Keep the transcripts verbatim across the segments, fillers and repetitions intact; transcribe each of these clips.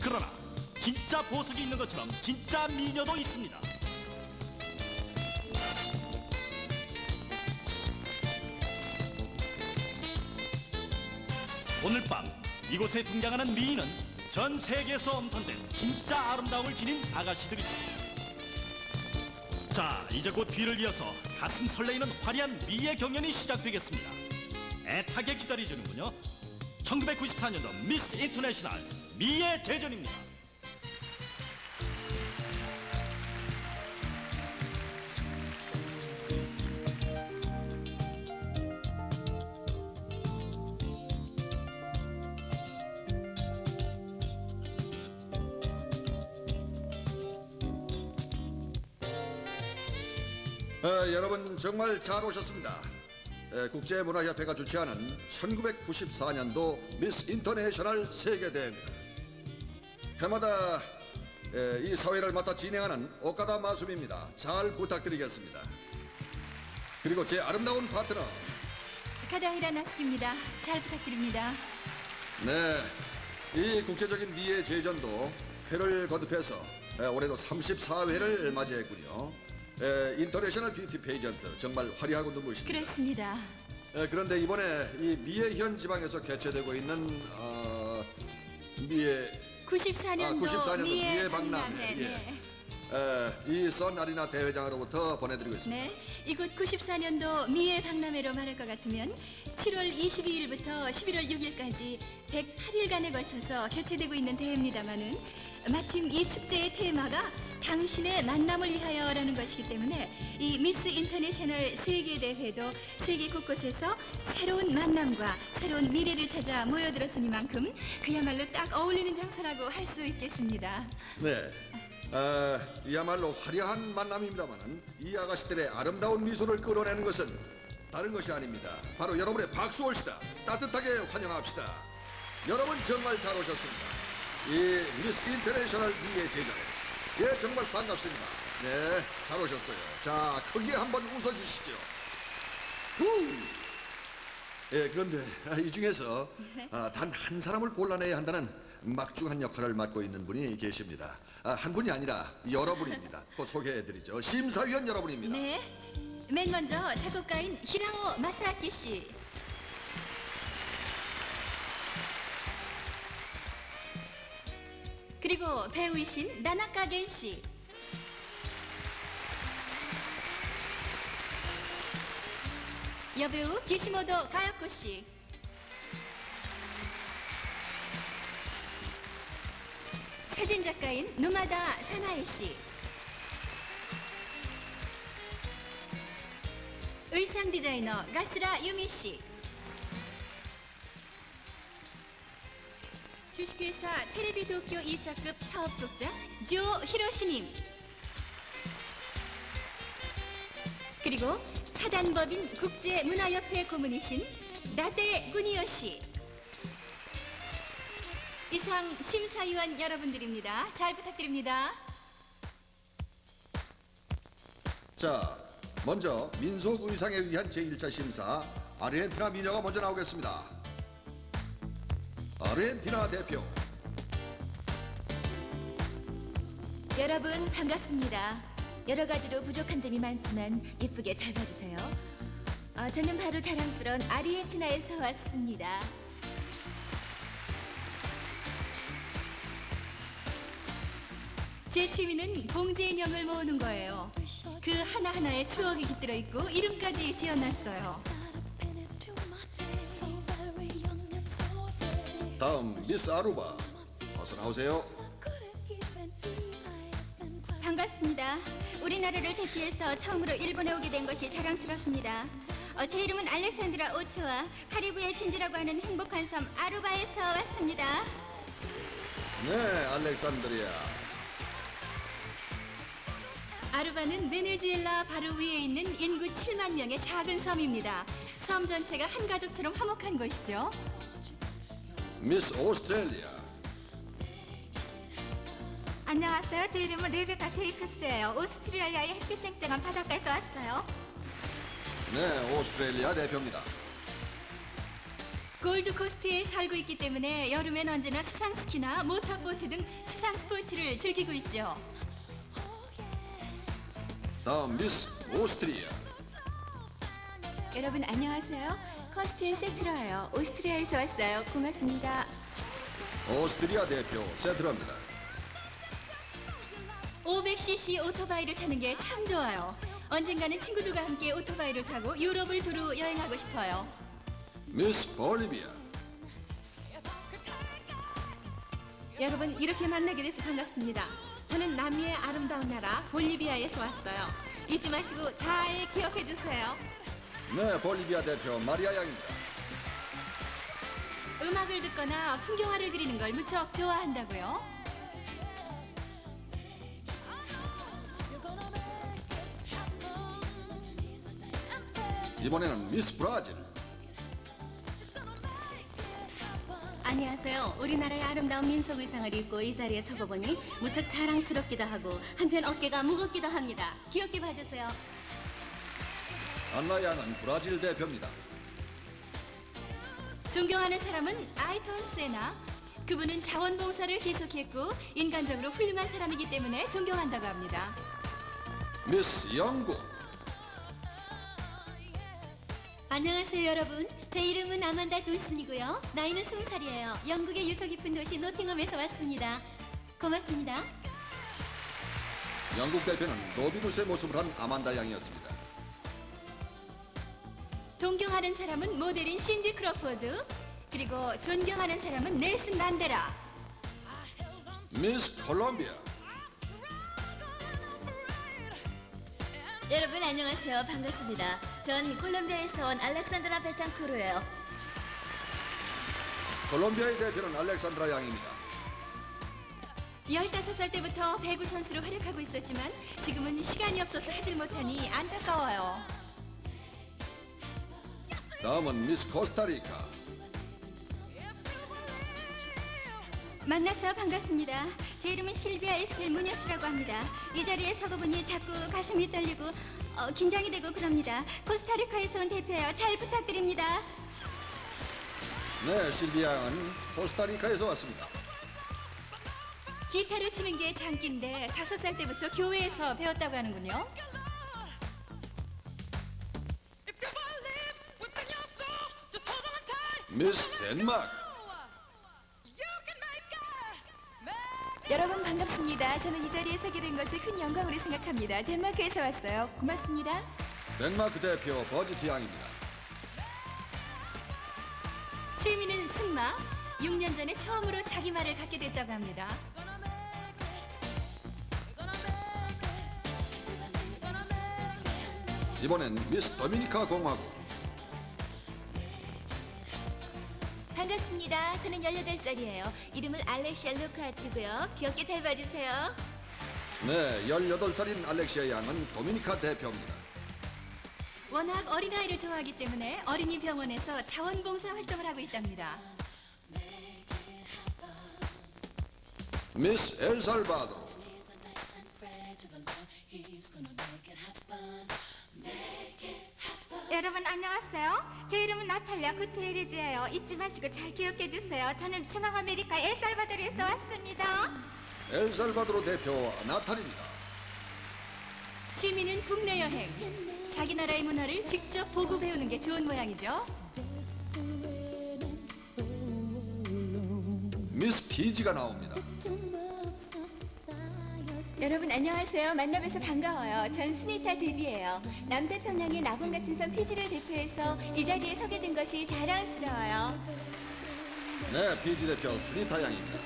그러나 진짜 보석이 있는 것처럼 진짜 미녀도 있습니다. 오늘 밤 이곳에 등장하는 미인은 전 세계에서 엄선된 진짜 아름다움을 지닌 아가씨들입니다. 자, 이제 곧 뒤를 이어서 가슴 설레이는 화려한 미의 경연이 시작되겠습니다. 애타게 기다리시는군요. 천구백구십사 년도 미스 인터내셔널 미의 대전입니다. 어, 여러분 정말 잘 오셨습니다. 에, 국제문화협회가 주최하는 천구백구십사 년도 미스 인터내셔널 세계대회입니다. 해마다 에, 이 사회를 맡아 진행하는 오카다 마수미입니다. 잘 부탁드리겠습니다. 그리고 제 아름다운 파트너 가다히라 나스키입니다. 잘 부탁드립니다. 네, 이 국제적인 미의 제전도 회를 거듭해서 에, 올해로 삼십사 회를 맞이했군요. 에, 인터내셔널 뷰티 페이전트 정말 화려하고 눈부십니다. 그렇습니다. 에, 그런데 이번에 이 미에현 지방에서 개최되고 있는 어, 미에 구십사 년도, 아, 구십사 년도 미의, 미의 박람회, 박람회. 예. 네. 에, 이 선 아리나 대회장으로부터 보내드리고 있습니다. 네, 이곳 구십사 년도 미의 박람회로 말할 것 같으면 칠월 이십이일부터 십일월 육일까지 백팔 일간에 걸쳐서 개최되고 있는 대회입니다마는 마침 이 축제의 테마가 당신의 만남을 위하여라는 것이기 때문에 이 미스 인터내셔널 세계대회도 세계 곳곳에서 새로운 만남과 새로운 미래를 찾아 모여들었으니만큼 그야말로 딱 어울리는 장소라고 할 수 있겠습니다. 네, 어, 이야말로 화려한 만남입니다만은 이 아가씨들의 아름다운 미소를 끌어내는 것은 다른 것이 아닙니다. 바로 여러분의 박수 올시다. 따뜻하게 환영합시다. 여러분 정말 잘 오셨습니다. 이 미스 인터내셔널 미의 제전에 예 정말 반갑습니다. 네, 잘 오셨어요. 자, 크게 한번 웃어주시죠. 후. 예, 그런데 이 중에서 아, 단 한 사람을 골라내야 한다는 막중한 역할을 맡고 있는 분이 계십니다. 아, 한 분이 아니라 여러분입니다. 곧 소개해드리죠. 심사위원 여러분입니다. 네, 맨 먼저 작곡가인 히라오 마사키 씨. 그리고 배우이신 나나카겐 씨. 여배우 기시모도 가야코 씨. 사진 작가인 누마다 사나에 씨. 의상 디자이너 가스라 유미 씨. 주식회사 테레비도쿄 이사급 사업국장 조 히로시님. 그리고 사단법인 국제문화협회 고문이신 나데 구니오 씨. 이상 심사위원 여러분들입니다. 잘 부탁드립니다. 자, 먼저 민속 의상에 의한 제일 차 심사 아르헨티나 미녀가 먼저 나오겠습니다. 아르헨티나 대표 여러분 반갑습니다. 여러 가지로 부족한 점이 많지만 예쁘게 잘 봐주세요. 어, 저는 바로 자랑스러운 아르헨티나에서 왔습니다. 제 취미는 봉제 인형을 모으는 거예요. 그 하나하나에 추억이 깃들어 있고 이름까지 지어놨어요. 다음 미스 아루바 어서 나오세요. 반갑습니다. 우리나라를 대표해서 처음으로 일본에 오게 된 것이 자랑스럽습니다. 어, 제 이름은 알렉산드라 오초와 카리브의 진주라고 하는 행복한 섬 아루바에서 왔습니다. 네, 알렉산드리아. 아루바는 베네수엘라 바로 위에 있는 인구 칠만 명의 작은 섬입니다. 섬 전체가 한 가족처럼 화목한 곳이죠. 미스 오스트레일리아. 안녕하세요. 제 이름은 레베카 제이크스예요. 오스트레일리아의 햇빛 쨍쨍한 바닷가에서 왔어요. 네, 오스트레일리아 대표입니다. 골드코스트에 살고 있기 때문에 여름엔 언제나 수상스키나 모터보트 등 수상 스포츠를 즐기고 있죠. 다음 미스 오스트리아. 여러분 안녕하세요. 커스틴 세트라예요. 오스트리아에서 왔어요. 고맙습니다. 오스트리아 대표 세트라입니다. 오백 씨씨 오토바이를 타는 게 참 좋아요. 언젠가는 친구들과 함께 오토바이를 타고 유럽을 두루 여행하고 싶어요. 미스 볼리비아. 여러분 이렇게 만나게 돼서 반갑습니다. 저는 남미의 아름다운 나라 볼리비아에서 왔어요. 잊지 마시고 잘 기억해 주세요. 네, 볼리비아 대표 마리아 양입니다. 음악을 듣거나 풍경화를 그리는 걸 무척 좋아한다고요? 이번에는 미스 브라질. 안녕하세요. 우리나라의 아름다운 민속 의상을 입고 이 자리에 서고 보니 무척 자랑스럽기도 하고 한편 어깨가 무겁기도 합니다. 귀엽게 봐주세요. 안나 양은 브라질 대표입니다. 존경하는 사람은 아이톤 세나. 그분은 자원봉사를 계속했고 인간적으로 훌륭한 사람이기 때문에 존경한다고 합니다. 미스 영국. 안녕하세요 여러분. 제 이름은 아만다 존슨이고요. 나이는 스무 살이에요. 영국의 유서 깊은 도시 노팅엄에서 왔습니다. 고맙습니다. 영국 대표는 로비누스의 모습을 한 아만다 양이었습니다. 존경하는 사람은 모델인 신디 크로포드. 그리고 존경하는 사람은 넬슨 만데라. 미스 콜롬비아. 여러분 안녕하세요. 반갑습니다. 전 콜롬비아에서 온 알렉산드라 베탄쿠르예요. 콜롬비아의 대표는 알렉산드라 양입니다. 열다섯 살 때부터 배구 선수로 활약하고 있었지만 지금은 시간이 없어서 하질 못하니 안타까워요. 다음은 미스 코스타리카. 만나서 반갑습니다. 제 이름은 실비아 에스텔 무녀스라고 합니다. 이 자리에 서고 보니 자꾸 가슴이 떨리고 어, 긴장이 되고 그럽니다. 코스타리카에서 온 대표예요. 잘 부탁드립니다. 네, 실비아 양은 코스타리카에서 왔습니다. 기타를 치는 게 장기인데 다섯 살 때부터 교회에서 배웠다고 하는군요. 미스 덴마크. 여러분 반갑습니다. 저는 이 자리에 서게 된 것을 큰 영광으로 생각합니다. 덴마크에서 왔어요. 고맙습니다. 덴마크 대표 버지티 양입니다. 취미는 승마. 육 년 전에 처음으로 자기 말을 갖게 됐다고 합니다. 이번엔 미스 도미니카 공화국. 반갑습니다. 저는 열여덟 살이에요. 이름은 알렉시아 루카트고요. 귀엽게 잘 봐주세요. 네, 열여덟 살인 알렉시아 양은 도미니카 대표입니다. 워낙 어린아이를 좋아하기 때문에 어린이 병원에서 자원봉사 활동을 하고 있답니다. 미스 엘살바도르. 여러분 안녕하세요. 제 이름은 나탈리아 구테레즈예요. 잊지 마시고 잘 기억해 주세요. 저는 중앙아메리카 엘살바도르에서 왔습니다. 엘살바도르 대표 나탈입니다. 취미는 국내 여행. 자기 나라의 문화를 직접 보고 배우는 게 좋은 모양이죠. 미스 피지가 나옵니다. 여러분 안녕하세요. 만나뵈서 반가워요. 전 스니타 데비예요. 남태평양의 낙원 같은 섬 피지를 대표해서 이 자리에 서게 된 것이 자랑스러워요. 네, 피지 대표 스니타 양입니다.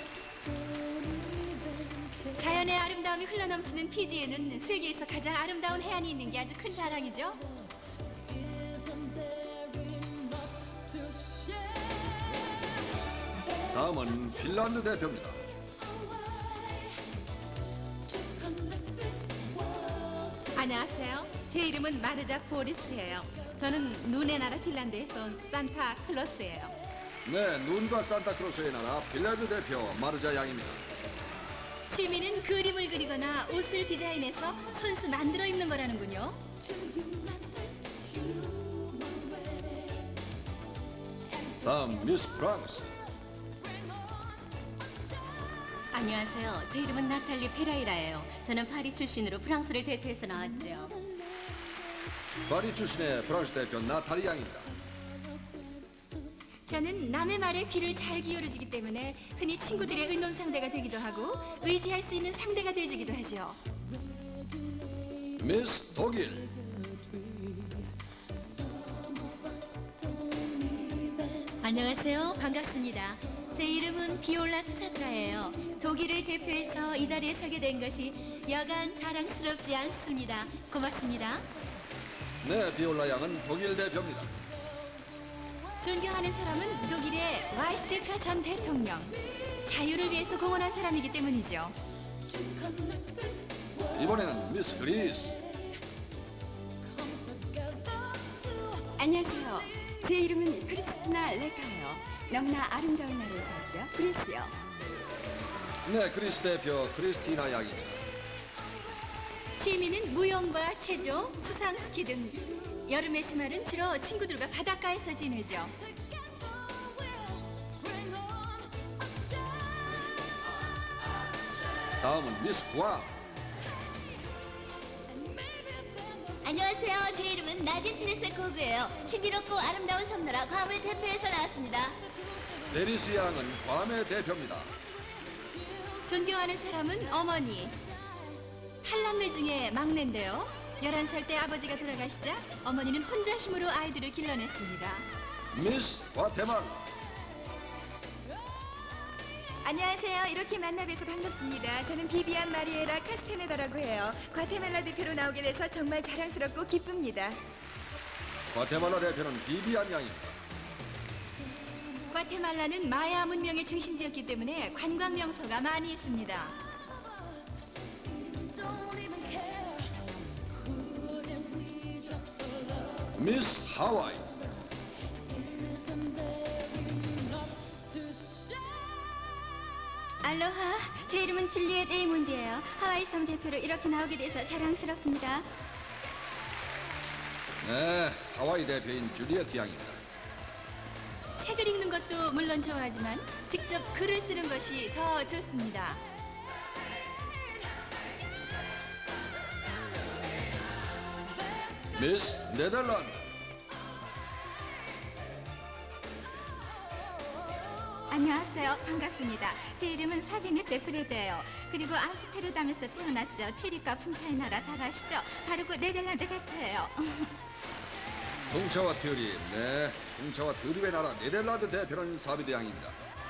자연의 아름다움이 흘러넘치는 피지에는 세계에서 가장 아름다운 해안이 있는 게 아주 큰 자랑이죠. 다음은 핀란드 대표입니다. 안녕하세요. 제 이름은 마르자 보리스예요. 저는 눈의 나라 핀란드에서 온 산타 클로스예요. 네, 눈과 산타크로스의 나라 핀란드 대표 마르자 양입니다. 취미는 그림을 그리거나 옷을 디자인해서 손수 만들어 입는 거라는군요. 다음 미스 프랑스. 안녕하세요. 제 이름은 나탈리 페라이라예요. 저는 파리 출신으로 프랑스를 대표해서 나왔죠. 파리 출신의 프랑스 대표 나탈리 양입니다. 저는 남의 말에 귀를 잘 기울여주기 때문에 흔히 친구들의 의논 상대가 되기도 하고 의지할 수 있는 상대가 되어주기도 하죠. 미스 독일. 안녕하세요. 반갑습니다. 제 이름은 비올라 투사트라예요. 독일을 대표해서 이 자리에 서게 된 것이 여간 자랑스럽지 않습니다. 고맙습니다. 네, 비올라 양은 독일 대표입니다. 존경하는 사람은 독일의 와이스테카 전 대통령. 자유를 위해서 공헌한 사람이기 때문이죠. 이번에는 미스 그리스. 안녕하세요. 제 이름은 크리스티나 레카예요. 너무나 아름다운 나라에서 왔죠. 그리스요. 네, 그리스 대표 크리스티나 양입니다. 취미는 무용과 체조, 수상 스키 등. 여름의 주말은 주로 친구들과 바닷가에서 지내죠. 다음은 미스 구아. 안녕하세요. 제 이름은 나딘 테레세 코그예요. 신비롭고 아름다운 섬나라 괌을 대표해서 나왔습니다. 데리스 양은 괌의 대표입니다. 존경하는 사람은 어머니. 팔남매 중에 막내인데요. 열한 살 때 아버지가 돌아가시자 어머니는 혼자 힘으로 아이들을 길러냈습니다. 미스 과테말라. 안녕하세요. 이렇게 만나 뵈서 반갑습니다. 저는 비비안 마리에라 카스테네다라고 해요. 과테말라 대표로 나오게 돼서 정말 자랑스럽고 기쁩니다. 과테말라 대표는 비비안 양입니다. 과테말라는 마야 문명의 중심지였기 때문에 관광 명소가 많이 있습니다. 미스 하와이. 알로하, 제 이름은 줄리엣 레이몬드예요. 하와이 섬 대표로 이렇게 나오게 돼서 자랑스럽습니다. 네, 하와이 대표인 줄리엣 양입니다. 책을 읽는 것도 물론 좋아하지만 직접 글을 쓰는 것이 더 좋습니다. 미스 네덜란드. 안녕하세요. 반갑습니다. 제 이름은 사비네 데프레드예요. 그리고 암스테르담에서 태어났죠. 튀리과 풍차의 나라 잘 아시죠? 바로 그 네덜란드 대표예요. 풍차와 튜립. 네, 풍차와 튜립의 나라 네덜란드 대표는 사비드 양입니다.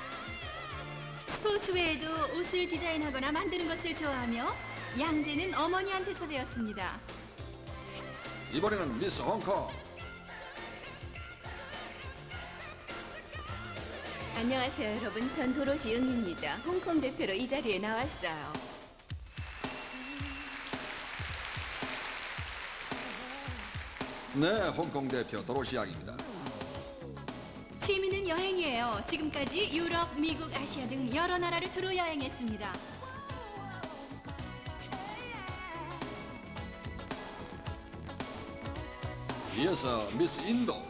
스포츠 외에도 옷을 디자인하거나 만드는 것을 좋아하며 양재는 어머니한테서 배웠습니다. 이번에는 미스 홍콩. 안녕하세요, 여러분. 전 도로시 응입니다. 홍콩 대표로 이 자리에 나왔어요. 네, 홍콩 대표 도로시 양입니다. 취미는 여행이에요. 지금까지 유럽, 미국, 아시아 등 여러 나라를 두루 여행했습니다. 이어서 미스 인도.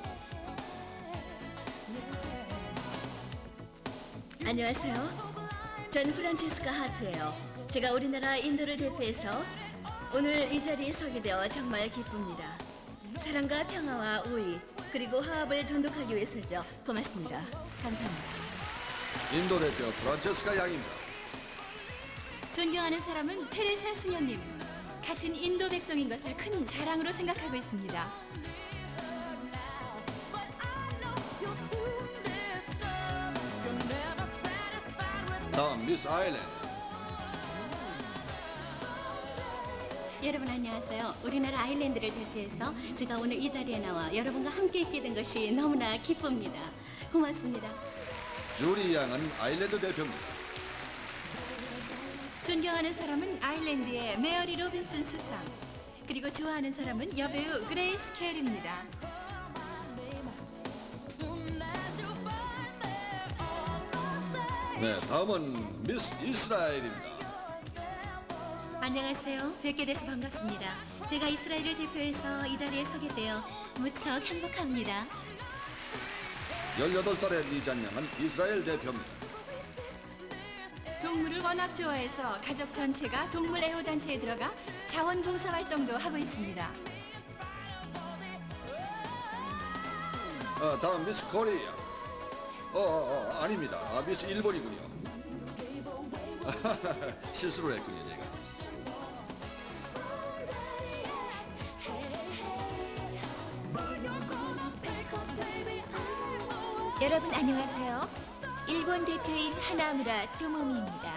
안녕하세요. 전 프란치스카 하트예요. 제가 우리나라 인도를 대표해서 오늘 이 자리에 서게 되어 정말 기쁩니다. 사랑과 평화와 우위 그리고 화합을 돈독하기 위해서죠. 고맙습니다. 감사합니다. 인도 대표 프란체스카 양입니다. 존경하는 사람은 테레사 수녀님. 같은 인도 백성인 것을 큰 자랑으로 생각하고 있습니다. 다음 미스 아일랜드. 여러분 안녕하세요. 우리나라 아일랜드를 대표해서 제가 오늘 이 자리에 나와 여러분과 함께 있게 된 것이 너무나 기쁩니다. 고맙습니다. 주리 양은 아일랜드 대표입니다. 존경하는 사람은 아일랜드의 메어리 로빈슨 수상. 그리고 좋아하는 사람은 여배우 그레이스 켈입니다. 네, 다음은 미스 이스라엘입니다. 안녕하세요. 뵙게 돼서 반갑습니다. 제가 이스라엘을 대표해서 이 자리에 서게 되어 무척 행복합니다. 열여덟 살의 리잔 양은 이스라엘 대표입니다. 동물을 워낙 좋아해서 가족 전체가 동물 애호단체에 들어가 자원봉사 활동도 하고 있습니다. 어, 다음 미스 코리아. 어, 어, 어, 아닙니다. 아, 미스 일본이군요. 실수를 했군요, 제가. 여러분 안녕하세요. 일본 대표인 하나무라 토모미입니다.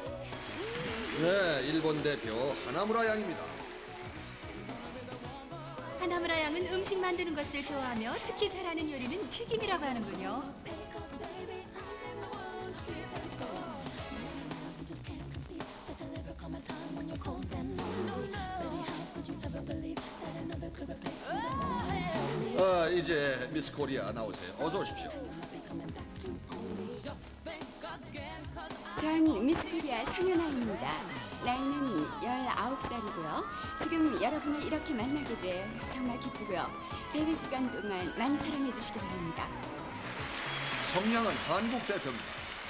네, 일본 대표 하나무라 양입니다. 하나무라 양은 음식 만드는 것을 좋아하며 특히 잘하는 요리는 튀김이라고 하는군요. 아, 이제 미스 코리아 나오세요. 어서 오십시오. 전 미스 코리아 상현아입니다. 나이는 열아홉 살이고요. 지금 여러분을 이렇게 만나게 돼 정말 기쁘고요. 재밌 기간 동안 많이 사랑해 주시기 바랍니다. 성량은 한국 대표입니다.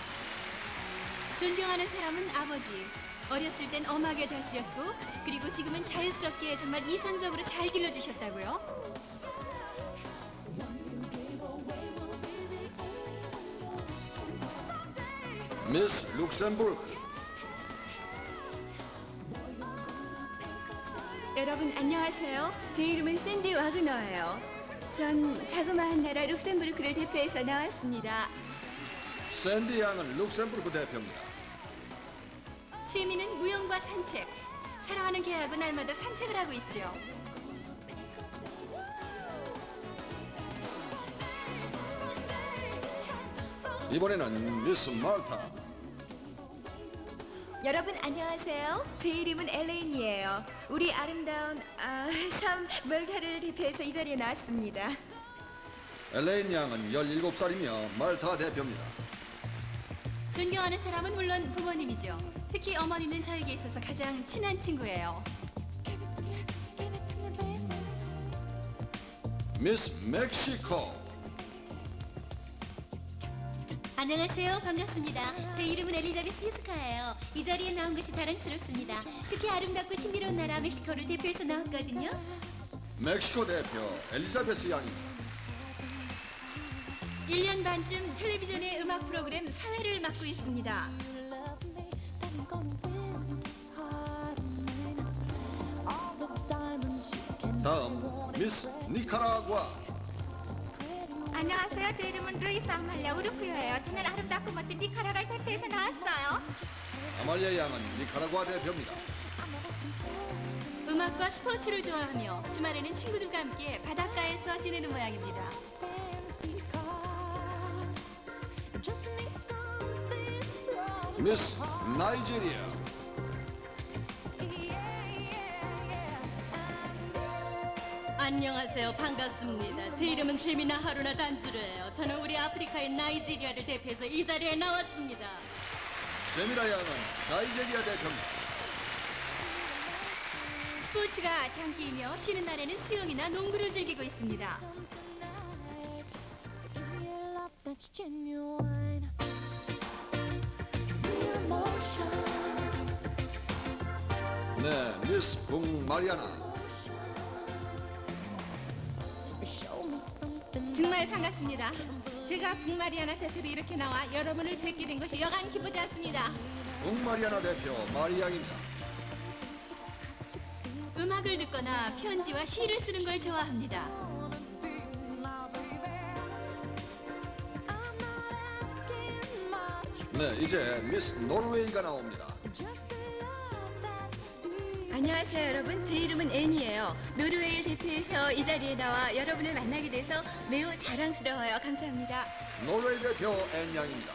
존경하는 사람은 아버지. 어렸을 땐 엄하게 다스렸고 그리고 지금은 자유스럽게 정말 이상적으로 잘 길러주셨다고요? 미스 룩셈부르크. 여러분 안녕하세요. 제 이름은 샌디 와그너예요. 전 자그마한 나라 룩셈부르크를 대표해서 나왔습니다. 샌디 양은 룩셈부르크 대표입니다. 취미는 무용과 산책. 사랑하는 개하고 날마다 산책을 하고 있죠. 이번에는 미스 말타. 여러분 안녕하세요. 제 이름은 엘레인이에요. 우리 아름다운 아, 섬 멀타를 대표해서 이 자리에 나왔습니다. 엘레인 양은 열일곱 살이며 말타 대표입니다. 존경하는 사람은 물론 부모님이죠. 특히 어머니는 저에게 있어서 가장 친한 친구예요. 미스 멕시코. 안녕하세요. 반갑습니다. 제 이름은 엘리자베스 히스카예요. 이 자리에 나온 것이 자랑스럽습니다. 특히 아름답고 신비로운 나라 멕시코를 대표해서 나왔거든요. 멕시코 대표 엘리자베스 양입니다. 일 년 반쯤 텔레비전의 음악 프로그램 사회를 맡고 있습니다. 다음 미스 니카라과. 안녕하세요. 제 이름은 루이스 아말리아 우르쿠요예요. 저는 아름답고 멋진 니카라과를 대표해서 나왔어요. 아말리아 양은 니카라과 대표입니다. 음악과 스포츠를 좋아하며 주말에는 친구들과 함께 바닷가에서 지내는 모양입니다. 미스 나이지리아. 안녕하세요. 반갑습니다. 제 이름은 세미나 하루나 단주르예요. 저는 우리 아프리카의 나이지리아를 대표해서 이 자리에 나왔습니다. 제미라 양은 나이지리아 대표입니다. 스포츠가 장기이며 쉬는 날에는 수영이나 농구를 즐기고 있습니다. 네, 미스 북마리아나. 정말 반갑습니다. 제가 북마리아나 대표로 이렇게 나와 여러분을 뵙게 된 것이 여간 기쁘지 않습니다. 북마리아나 대표 마리양입니다. 음악을 듣거나 편지와 시를 쓰는 걸 좋아합니다. 네, 이제 미스 노르웨이가 나옵니다. 안녕하세요 여러분. 제 이름은 앤이에요. 노르웨이를 대표해서 이 자리에 나와 여러분을 만나게 돼서 매우 자랑스러워요. 감사합니다. 노르웨이 대표 앤 양입니다.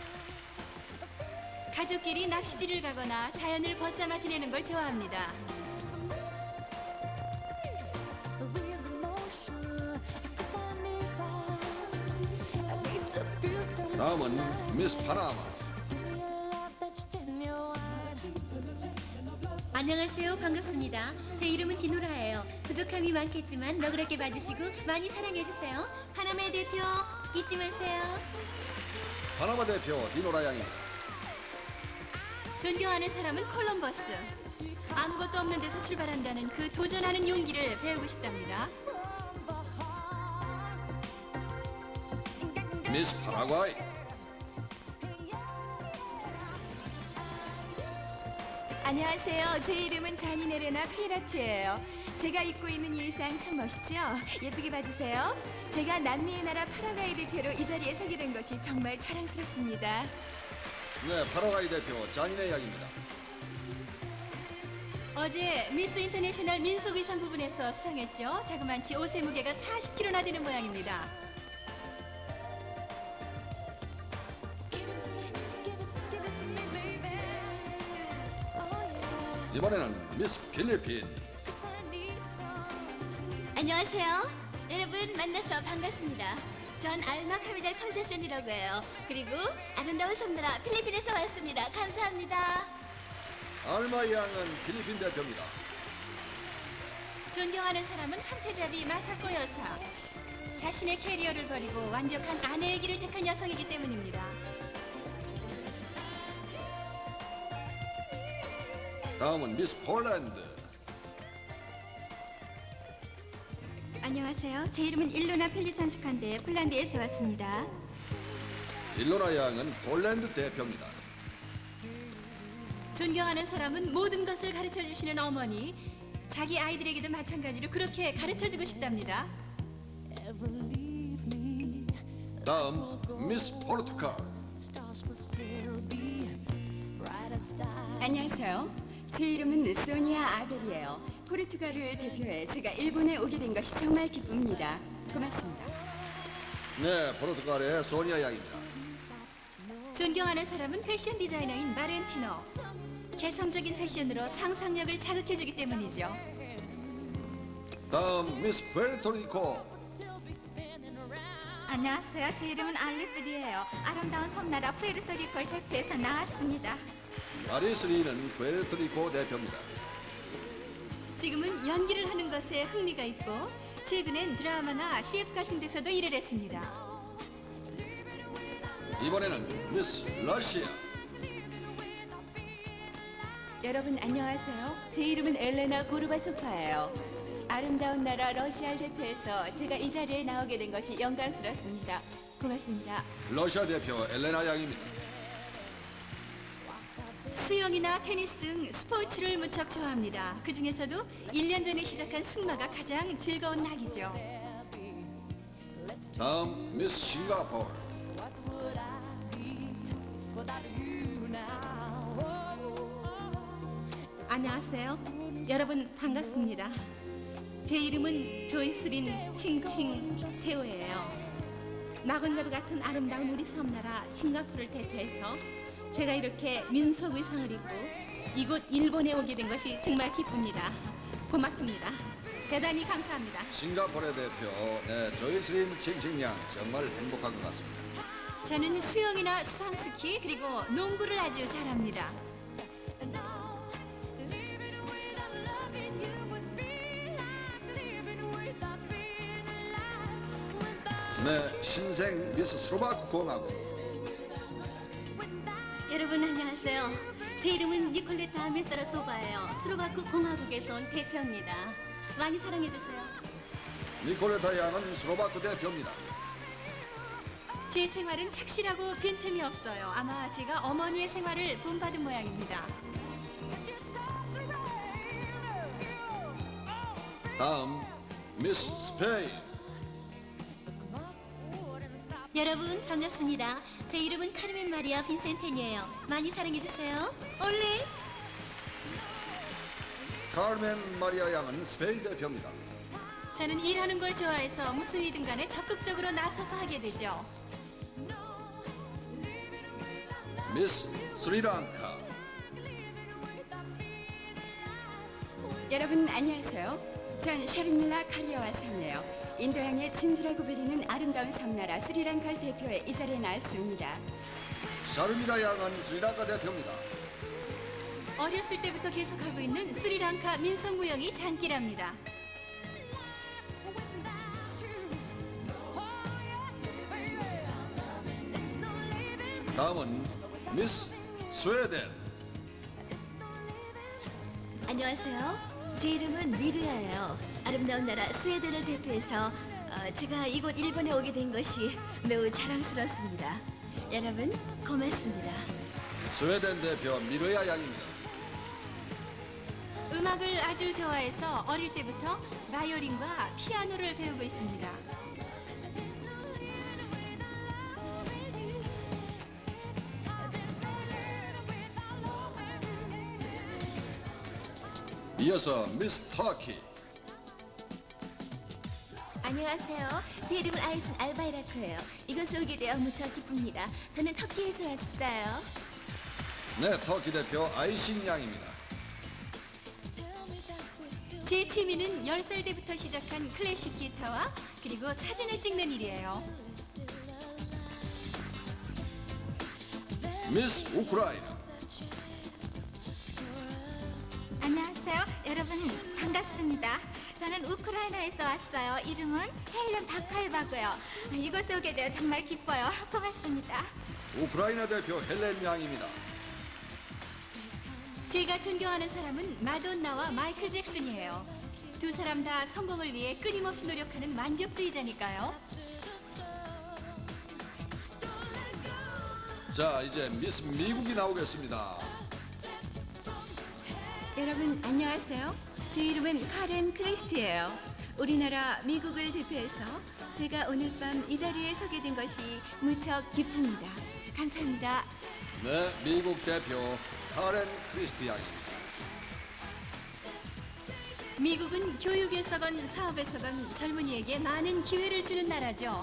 가족끼리 낚시질을 가거나 자연을 벗삼아 지내는 걸 좋아합니다. 다음은 미스 파나마. 안녕하세요. 반갑습니다. 제 이름은 디노라예요. 부족함이 많겠지만 너그럽게 봐주시고 많이 사랑해주세요. 파나마의 대표 잊지 마세요. 파나마 대표 디노라 양입니다. 존경하는 사람은 콜럼버스. 아무것도 없는 데서 출발한다는 그 도전하는 용기를 배우고 싶답니다. 미스 파라과이. 안녕하세요. 제 이름은 자니네레나 피라츠예요. 제가 입고 있는 이 의상 참 멋있죠? 예쁘게 봐주세요. 제가 남미의 나라 파라과이 대표로 이 자리에 서게 된 것이 정말 자랑스럽습니다. 네, 파라과이 대표 자니네 양입니다. 어제 미스 인터내셔널 민속 의상 부분에서 수상했죠. 자그만치 옷의 무게가 사십 킬로그램나 되는 모양입니다. 이번에는 미스 필리핀. 안녕하세요. 여러분 만나서 반갑습니다. 전 알마 카미잘 컨세션이라고 해요. 그리고 아름다운 섬나라 필리핀에서 왔습니다. 감사합니다. 알마 양은 필리핀 대표입니다. 존경하는 사람은 칸테자비 마사코 여사. 자신의 캐리어를 버리고 완벽한 아내의 길을 택한 여성이기 때문입니다. 다음은 미스 폴란드. 안녕하세요. 제 이름은 일로나 펠리찬스카인데 폴란드에서 왔습니다. 일로나 양은 폴란드 대표입니다. 존경하는 사람은 모든 것을 가르쳐 주시는 어머니. 자기 아이들에게도 마찬가지로 그렇게 가르쳐 주고 싶답니다. 다음 미스 포르투갈. 안녕하세요. 제 이름은 소니아 아벨이에요. 포르투갈을 대표해 제가 일본에 오게 된 것이 정말 기쁩니다. 고맙습니다. 네, 포르투갈의 소니아 양입니다. 존경하는 사람은 패션 디자이너인 마렌티노. 개성적인 패션으로 상상력을 자극해주기 때문이죠. 다음 미스 푸에르토리코. 안녕하세요. 제 이름은 알리스 리예요. 아름다운 섬나라 푸에르토리코를 대표해서 나왔습니다. 아리스 리는 푸에르토리코 대표입니다. 지금은 연기를 하는 것에 흥미가 있고 최근엔 드라마나 씨에프 같은 데서도 일을 했습니다. 이번에는 미스 러시아. 여러분 안녕하세요. 제 이름은 엘레나 고르바초프예요. 아름다운 나라 러시아를 대표해서 제가 이 자리에 나오게 된 것이 영광스럽습니다. 고맙습니다. 러시아 대표 엘레나 양입니다. 수영이나 테니스 등 스포츠를 무척 좋아합니다. 그 중에서도 일 년 전에 시작한 승마가 가장 즐거운 낙이죠. 다음 미스 싱가포르. 안녕하세요. 여러분 반갑습니다. 제 이름은 조이스린 칭칭 세오예요. 낙원과도 같은 아름다운 우리 섬나라 싱가포르를 대표해서 제가 이렇게 민속 의상을 입고 이곳 일본에 오게 된 것이 정말 기쁩니다. 고맙습니다. 대단히 감사합니다. 싱가포르의 대표 네, 조이스린 칭칭양 정말 행복한 것 같습니다. 저는 수영이나 수상스키 그리고 농구를 아주 잘합니다. 네, 신생 미스 스로바크 공화국. 여러분 안녕하세요. 제 이름은 니콜레타 메사라소바예요. 스로바크 공화국에서 온 대표입니다. 많이 사랑해주세요. 니콜레타 양은 스로바크 대표입니다. 제 생활은 착실하고 빈틈이 없어요. 아마 제가 어머니의 생활을 본받은 모양입니다. 다음 미스 스페인. 여러분 반갑습니다. 제 이름은 카르멘 마리아 빈센텐이에요. 많이 사랑해주세요. 올레. 카르멘 마리아 양은 스페인 대표입니다. 저는 일하는 걸 좋아해서 무슨 일든 간에 적극적으로 나서서 하게 되죠. 미스 스리랑카. 여러분 안녕하세요. 전 샤르밀라 카리아와 섬이에요. 인도양의 진주라고 불리는 아름다운 섬나라 스리랑카를 대표해 이 자리에 나왔습니다. 샤르미라 양은 스리랑카 대표입니다. 어렸을 때부터 계속하고 있는 스리랑카 민속무용이 장기랍니다. 다음은 미스 스웨덴. 안녕하세요. 제 이름은 미르야예요. 아름다운 나라 스웨덴을 대표해서 어, 제가 이곳 일본에 오게 된 것이 매우 자랑스럽습니다. 여러분 고맙습니다. 스웨덴 대표 미르야 양입니다. 음악을 아주 좋아해서 어릴 때부터 바이올린과 피아노를 배우고 있습니다. 이어서 미스 터키. 안녕하세요. 제 이름은 아이슨 알바이라크예요. 이곳에 오게 되어 무척 기쁩니다. 저는 터키에서 왔어요. 네, 터키 대표 아이신 양입니다. 제 취미는 열 살 때부터 시작한 클래식 기타와 그리고 사진을 찍는 일이에요. 미스 우크라이나. 안녕하세요. 여러분 반갑습니다. 저는 우크라이나에서 왔어요. 이름은 헤일런 바카이바고요. 이곳에 오게 되어 정말 기뻐요. 고맙습니다. 우크라이나 대표 헬렌 양입니다. 제가 존경하는 사람은 마돈나와 마이클 잭슨이에요. 두 사람 다 성공을 위해 끊임없이 노력하는 완벽주의자니까요. 자, 이제 미스 미국이 나오겠습니다. 여러분 안녕하세요. 제 이름은 카렌 크리스티예요. 우리나라 미국을 대표해서 제가 오늘 밤 이 자리에 서게 된 것이 무척 기쁩니다. 감사합니다. 네, 미국 대표 카렌 크리스티 양입니다. 미국은 교육에서건 사업에서건 젊은이에게 많은 기회를 주는 나라죠.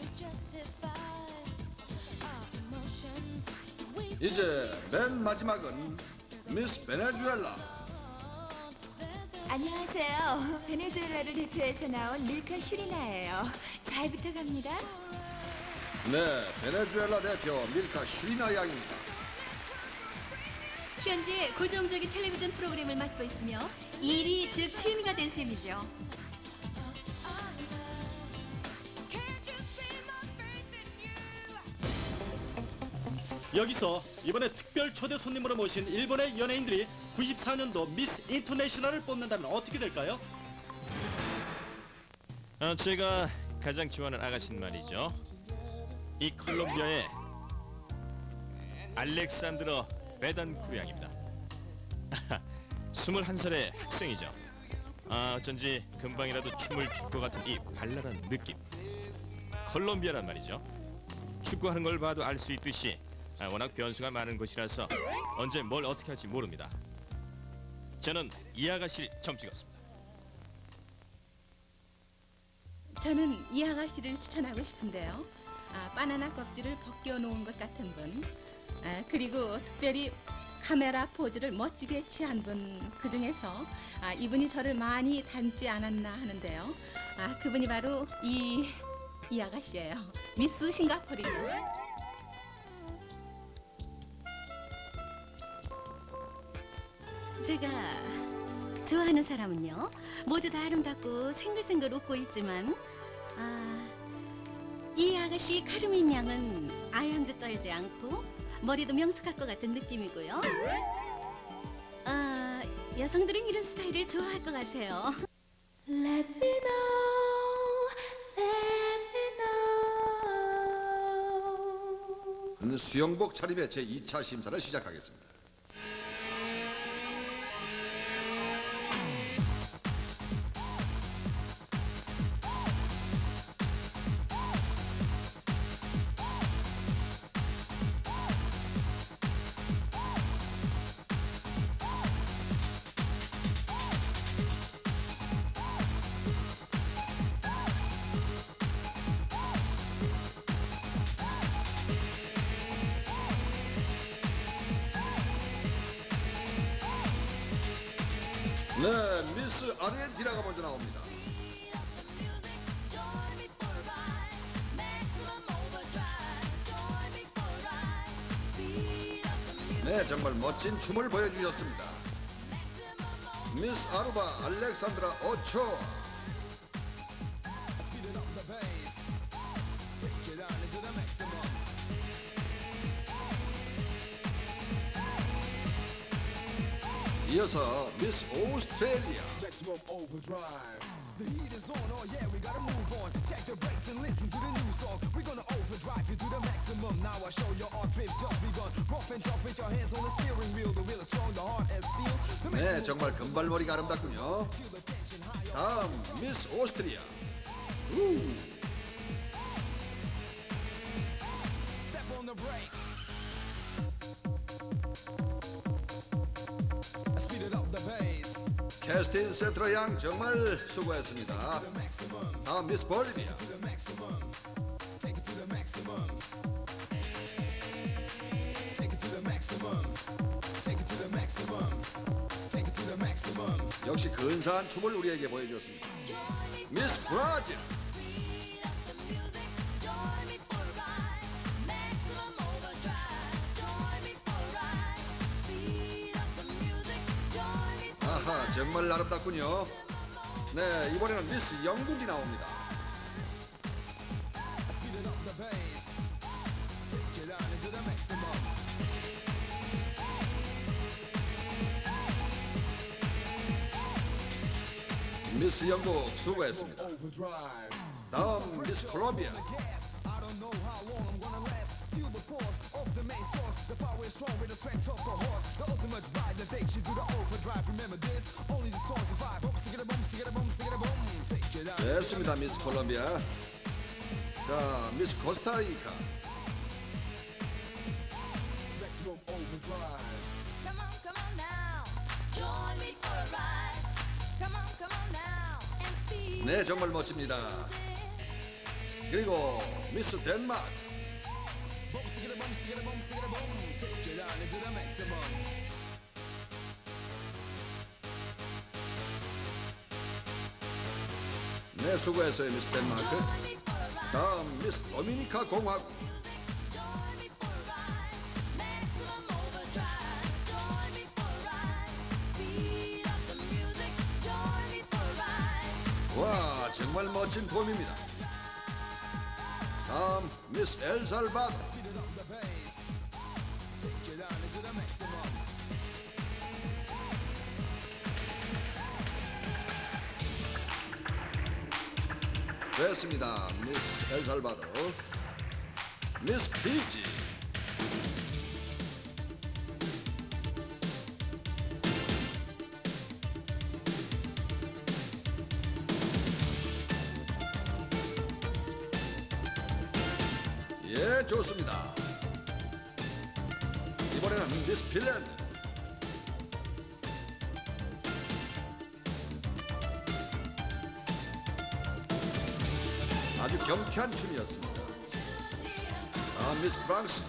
이제 맨 마지막은 미스 베네수엘라. 안녕하세요. 베네수엘라를 대표해서 나온 밀카 슈리나예요. 잘 부탁합니다. 네, 베네수엘라 대표 밀카 슈리나 양입니다. 현재 고정적인 텔레비전 프로그램을 맡고 있으며 일이 즉 취미가 된 셈이죠. 여기서 이번에 특별 초대 손님으로 모신 일본의 연예인들이 구십사 년도 미스 인터내셔널을 뽑는다면 어떻게 될까요? 아, 제가 가장 좋아하는 아가씨는 말이죠. 이 콜롬비아의 알렉산드로 베단쿠르 양입니다. 스물한 살의 학생이죠. 아, 어쩐지 금방이라도 춤을 출 것 같은 이 발랄한 느낌. 콜롬비아란 말이죠. 축구하는 걸 봐도 알 수 있듯이 아, 워낙 변수가 많은 곳이라서 언제 뭘 어떻게 할지 모릅니다. 저는 이 아가씨를 점 찍었습니다. 저는 이 아가씨를 추천하고 싶은데요. 아, 바나나 껍질을 벗겨 놓은 것 같은 분, 아, 그리고 특별히 카메라 포즈를 멋지게 취한 분, 그 중에서 아, 이분이 저를 많이 닮지 않았나 하는데요. 아, 그분이 바로 이, 이 아가씨예요. 미스 싱가포르죠. 제가 좋아하는 사람은요, 모두 다 아름답고 생글생글 웃고 있지만 아, 이 아가씨 카르민 양은 아양도 떨지 않고 머리도 명숙할 것 같은 느낌이고요. 아, 여성들은 이런 스타일을 좋아할 것 같아요. Let me know, let me know. 수영복 차림의 제이 차 심사를 시작하겠습니다. 네, 미스 아르헨티나가 먼저 나옵니다. 네, 정말 멋진 춤을 보여주셨습니다. 미스 아루바 알렉산드라 오초아. 이어서 미스 오스트레일리아. Maximum overdrive. The heat is on, oh yeah, we gotta move on. Check the brakes and listen to the new song. We're gonna overdrive you to the maximum. Now I show you our trip just begun. Rough and tough with your hands on the steering wheel. The wheel is strong, the heart as steel. The 네, 정말 금발머리가 아름답군요. 다음 미스 오스트리아. 우. step on the brake. Speed it up the pace. 캐스틴 세트러 양 정말 수고했습니다. 다음 미스 볼리비아. To the maximum. Take it to the maximum. Take it to the maximum. Take it to the maximum. Take it to the maximum. 역시 근사한 춤을 우리에게 보여주었습니다. 미스 브라질. 아하, 정말 아름답군요. 네, 이번에는 미스 영국이 나옵니다. Speed it up the pace. Take it on into the maximum. 미스 영국 수고했습니다. Overdrive. 다음 미스 콜롬비아. I don't know how long I'm gonna last. Feel the force of the main source. The power is strong with the strength of the horse. The ultimate ride that takes you to the overdrive. Remember this, only the strong survive. Boom, stick it a boom, stick it a boom, stick it a boom. Take it out. 됐습니다, 미스 콜롬비아. 자, 미스 코스타리카. Maximum overdrive. Come on, come on now. Join me for a ride. Come on, come on now. And feel 네, 정말 멋집니다. 그리고 미스 덴마크. Boom, stick it a boom, stick it a boom, stick it a boom. Take it out into the maximum. 네, 수고했어요, 미스 덴마크. 다음 미스 도미니카 공화국. Join me for a ride. Maximum overdrive. Join me for a ride. Speed up the music. Join me for a ride. 와, 정말 멋진 폼입니다. 다음 미스 엘살바도. Speed it up the pace. Take it out into the maximum. 됐습니다, 미스 엘살바도. 미스 피지. 예, 좋습니다. 이번에는 미스 핀란드. 아주 경쾌한 춤이었습니다. 다음 미스 프랑스.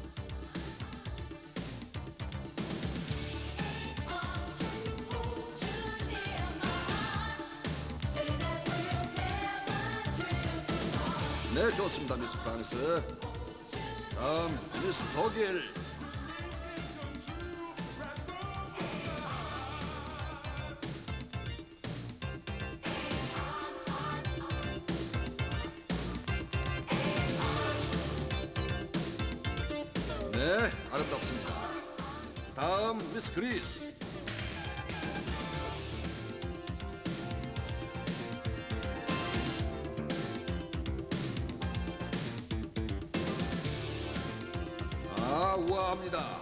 네, 좋습니다, 미스 프랑스. 다음 미스 독일. 네, 아름답습니다. 다음 미스 그리스. 아, 우아합니다.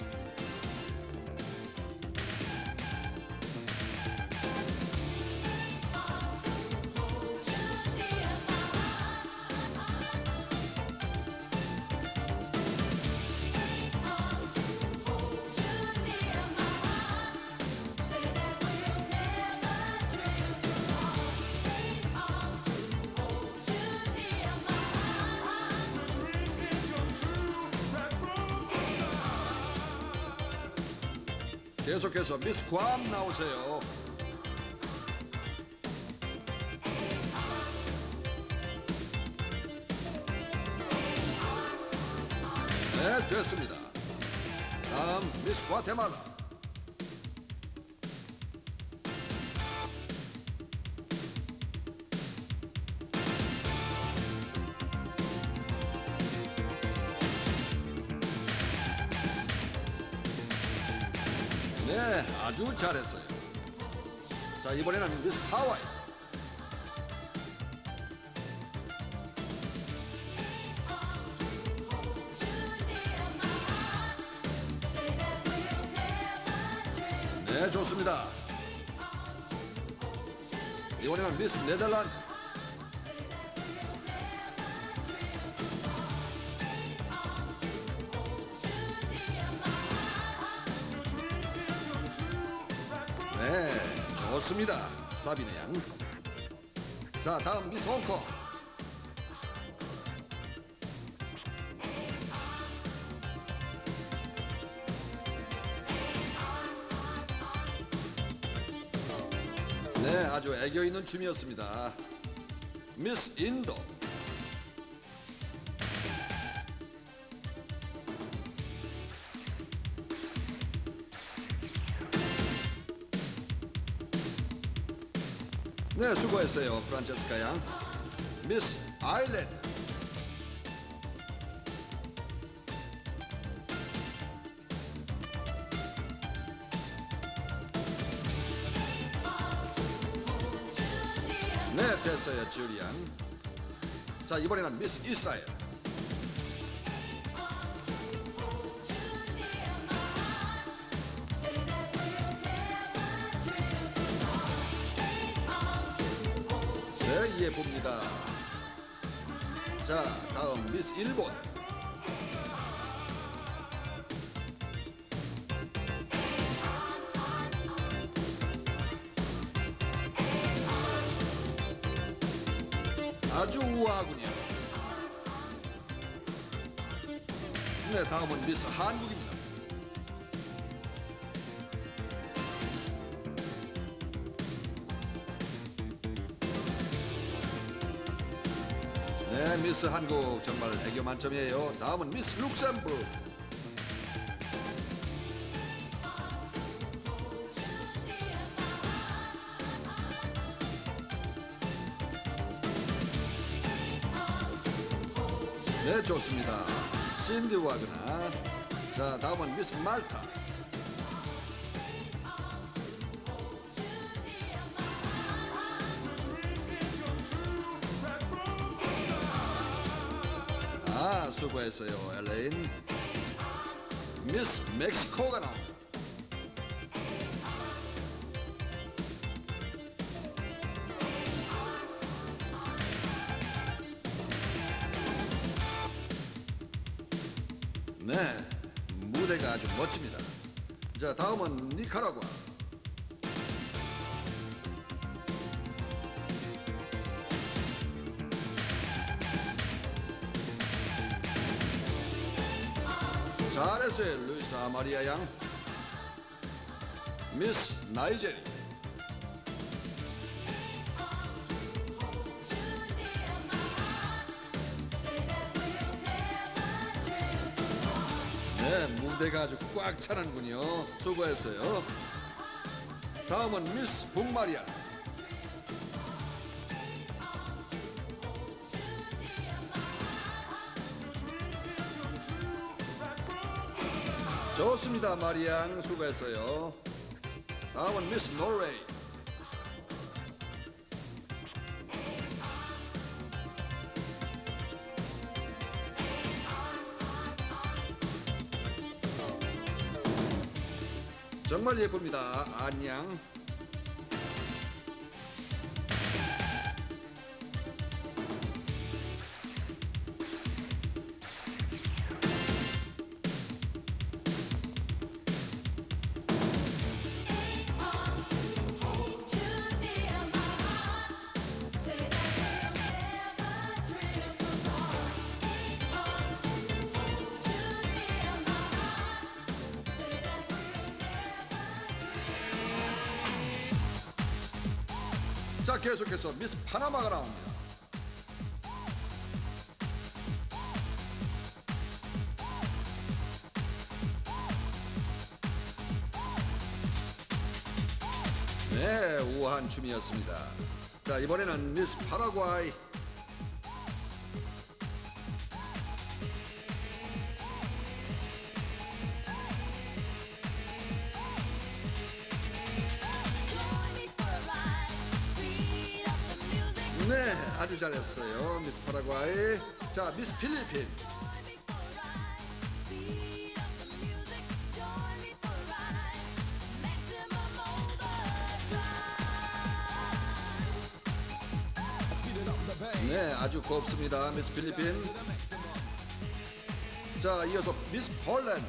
계속해서 미스 괌 나오세요. 네, 됐습니다. 다음 미스 과테말라. 네, 네, 아주 잘했어요. 자, 이번에는 미스 하와이. 네, 좋습니다. 이번에는 미스 네덜란드. 네, 좋습니다. 사비네 양. 자, 다음 미스 홍콩. 네, 아주 애교 있는 춤이었습니다. 미스 인도. 네, 수고했어요, 프란체스카 양. 미스 아일랜드. 네, 됐어요, 주리안. 자, 이번에는 미스 이스라엘. 네, 예쁩니다. 자, 다음 미스 일본. 아주 우아하군요. 네, 다음은 미스 한국입니다. 네, 미스 한국 정말 애교 만점이에요. 다음은 미스 룩셈부르크. 네, 좋습니다. 신디 와그나. 자, 다음은 미스 말타. 아, 수고했어요, 엘레인. 미스 멕시코가 나옵니다. 네, 무대가 아주 멋집니다. 자, 다음은 니카라과. 잘했어요, 루이사 마리아 양. 미스 나이제리. 네, 무대가 아주 꽉 차는군요. 수고했어요. 다음은 미스 북마리아. 좋습니다, 마리앙. 수고했어요. 다음은 미스 노르웨이. 정말 예쁩니다, 안녕. 자, 계속해서 미스 파나마가 나옵니다. 네, 우아한 춤이었습니다. 자, 이번에는 미스 파라과이. 아주 잘했어요. 미스 파라과이. 자, 미스 필리핀. 네, 아주 곱습니다. 미스 필리핀. 자, 이어서 미스 폴란드.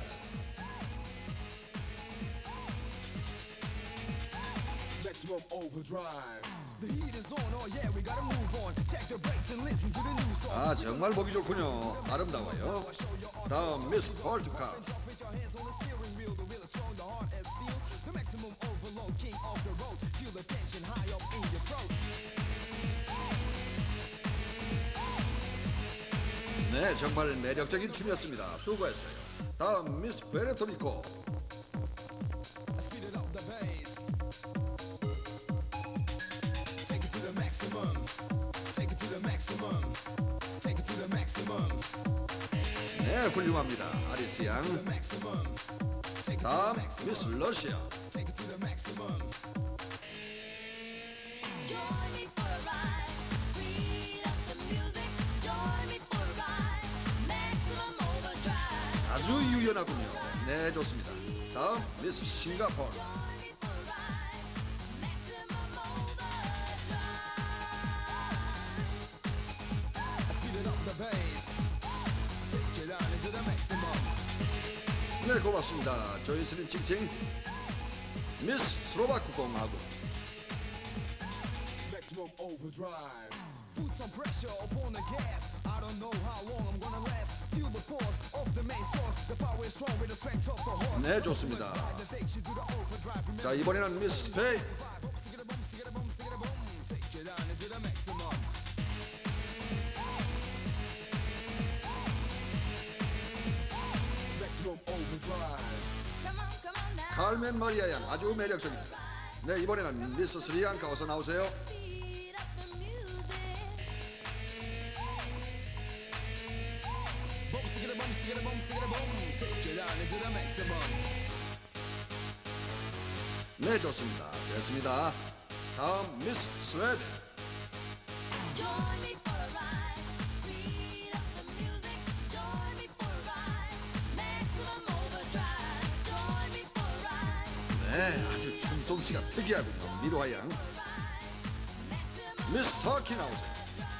Maximum overdrive. The heat is on, oh yeah, we gotta move on. Check the brakes and listen to the new song. 아, 정말 보기 좋군요. 아름다워요. 다음 미스 포르투갈. Jump with your hands on the steering wheel. The wheel is strong, the heart as steel. The maximum overload, king of the road. Feel the tension high up in your throat. 네, 정말 매력적인 춤이었습니다. 수고했어요. 다음 미스 베르토리코. Speed it up the bass. Take it to the maximum. Take it to the maximum. Take it to the maximum. 네, 훌륭합니다. 아리스 양. The maximum. Take it to the 다음 maximum. 미스 러시아. Take it to the maximum. Join me for a ride. Speed up the music. Join me for a ride. Maximum overdrive. 아주 유연하군요. 네, 좋습니다. 다음 미스 싱가포르. Join me for a ride. Maximum overdrive. Speed it up the bass. Take it on into the maximum. 네, 고맙습니다. 조이스린 칭칭. 미스 스로바크 공화국. Maximum overdrive. Put some pressure upon the gas. I don't know how long I'm gonna last. Feel the force of the main source. The power is strong with the strength of the horse. 네, 좋습니다. That takes you to the overdrive. Remember, 자, 이번에는 미스 스페인. stick it a boom, stick it a boom, stick it a boom. Take it on into the maximum. Maximum overdrive. Come on, come on now. 칼멘 마리아 양 아주 매력적입니다. 네, 이번에는 미스 스리랑카 어서 나오세요. Speed up the music. Boom, stick it a boom, stick it a boom, stick it a boom. Take it on into the maximum. 네, 좋습니다. 됐습니다. 다음 미스 스웨덴. Join me for a ride. Speed up the music. Join me for a ride. Maximum overdrive. Join me for a ride. 네, 아주 춤솜씨가 특이하군요. 미로아 양. 미스 터키 나오세요.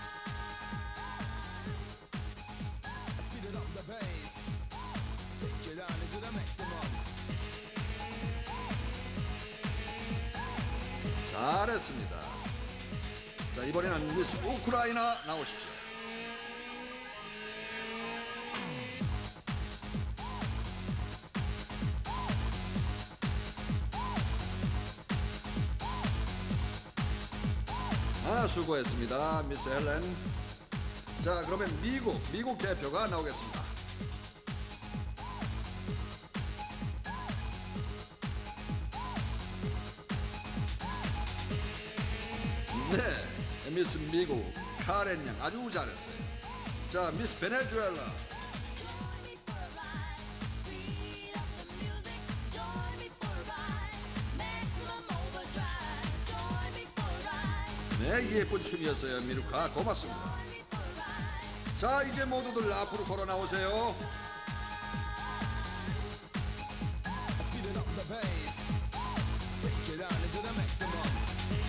Speed it up the bass. Take it on into the maximum. 잘했습니다. 자, 이번에는 미스 우크라이나 나오십시오. 아, 수고했습니다. 미스 헬렌. 자, 그러면 미국, 미국 대표가 나오겠습니다. 네, 미스 미국 카렌 양 아주 잘했어요. 자, 미스 베네수엘라. Join me for a ride. Speed up the music. Join me for a ride. Maximum overdrive. Join me for a ride. 네, 예쁜 춤이었어요. 미루카 고맙습니다. Join me for a ride. 자, 이제 모두들 앞으로 걸어 나오세요. Speed it up the bass. Take it on into the maximum.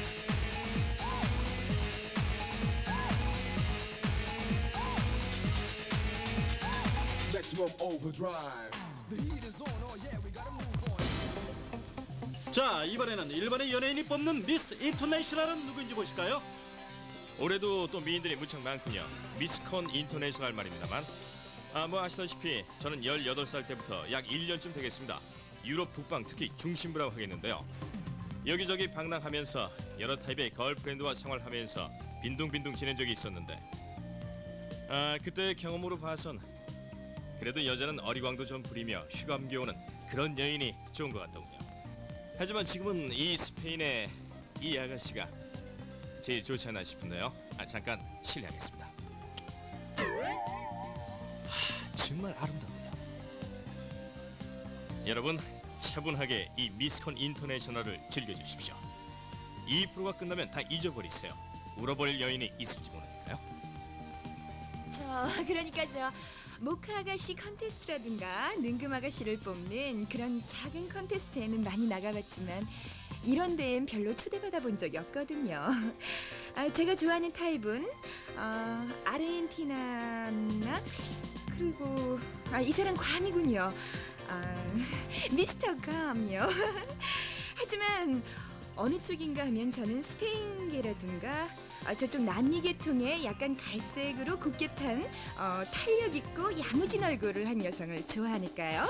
Maximum overdrive. The heat is on, oh yeah, we gotta move on. 자, 이번에는 일본의 연예인이 뽑는 미스 인터내셔널은 누구인지 보실까요? 올해도 또 미인들이 무척 많군요. 미스컨 인터내셔널 말입니다만, 아, 뭐 아시다시피 저는 열여덟 살 때부터 약 일 년쯤 되겠습니다. 유럽 북방 특히 중심부라고 하겠는데요. 여기저기 방랑하면서 여러 타입의 걸프렌드와 생활하면서 빈둥빈둥 지낸 적이 있었는데, 아, 그때 경험으로 봐선 그래도 여자는 어리광도 좀 부리며 휴감기 오는 그런 여인이 좋은 것 같더군요. 하지만 지금은 이 스페인의 이 아가씨가 제일 좋지 않나 싶은데요. 아, 잠깐 실례하겠습니다. 하, 정말 아름답네요. 여러분, 차분하게 이 미스컨 인터내셔널을 즐겨주십시오. 이 프로가 끝나면 다 잊어버리세요. 울어볼 여인이 있을지 모르니까요. 저 그러니까 저 모카 아가씨 컨테스트라든가 능금 아가씨를 뽑는 그런 작은 컨테스트에는 많이 나가봤지만 이런 데엔 별로 초대받아 본 적이 없거든요. 아, 제가 좋아하는 타입은 어, 아르헨티나나 그리고 아, 이 사람 괌이군요. 아, 미스터 괌요. 하지만 어느 쪽인가 하면 저는 스페인계라든가 아, 저쪽 남미 계통의 약간 갈색으로 곱게 탄 어, 탄력 있고 야무진 얼굴을 한 여성을 좋아하니까요.